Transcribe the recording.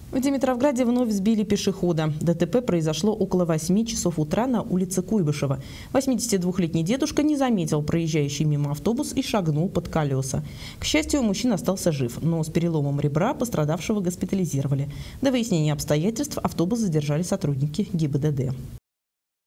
В Димитровграде вновь сбили пешехода. ДТП произошло около 8 часов утра на улице Куйбышева. 82-летний дедушка не заметил проезжающий мимо автобус и шагнул под колеса. К счастью, мужчина остался жив, но с переломом ребра пострадавшего госпитализировали. До выяснения обстоятельств автобус задержали сотрудники ГИБДД.